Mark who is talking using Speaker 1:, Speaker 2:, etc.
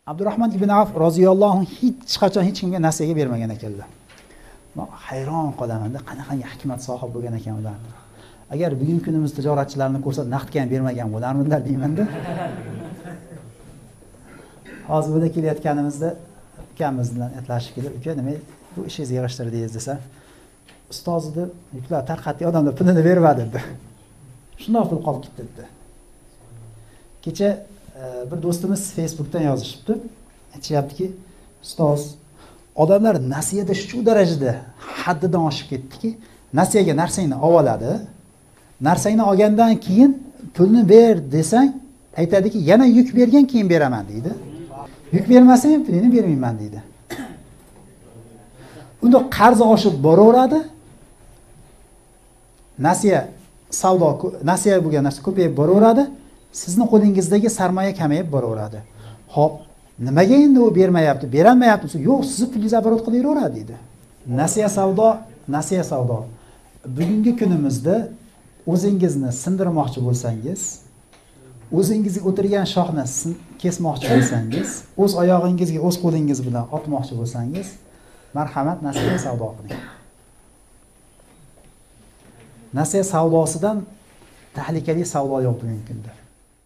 Speaker 1: Abdurrahman ibn Avf roziyallohu anhu hech qachon hech kimga nasiyaga bermagan ekanlar. Men hayron qolaman-da, qanaqangi hikmat sohib bo'lgan ekan ular. Agar bugungi kunimiz tijoratchilarini ko'rsa naqdga ham bermagan bo'larmidilar deyman-da. Hozir burada kelayotganimizda ukamiz bilan gaplashib kelib, "Uka, nima bu ishingizni yig'ishtirdingiz?" desa, "Ustoz deb yuklar tarqatgan odamlar pulini bermadi" dedi. Shunday pul qolib ketdi dedi. Kecha bir do'stimiz Facebookdan yozishibdi. Aytishyaptiki, "Ustoz, odamlar nasiyada shu darajada haddidan oshib ketdiki, nasiyaga narsangni oladi. Narsangni olgandan keyin pulni ber desang, aytadiki, yana yuk bergan keyin beraman" deydi. Yuk bermasang ham pulingni bermayman deydi. Unda qarz oshib boraveradi. Nasiya bo'lgan narsa ko'payib boraveradi. Sizning qo'lingizdagi sarmoya kamayib boraveradi. Xo'p, nimaga endi u bermayapti, berolmayapti? Yo'q, sizni pulingizni oborot qilaveradi deydi. Nasiya savdo. Bugungi kunimizda o'zingizni sindirmoqchi bo'lsangiz, o'zingizga o'tirgan shoxni kesmoqchi bo'lsangiz, o'z oyog'ingizga o'z qo'lingiz bilan otmoqchi bo'lsangiz, marhamat, nasiya savdo qiling. Nasiya savdosidan tahlikali savdo yo'q bugungi kunda.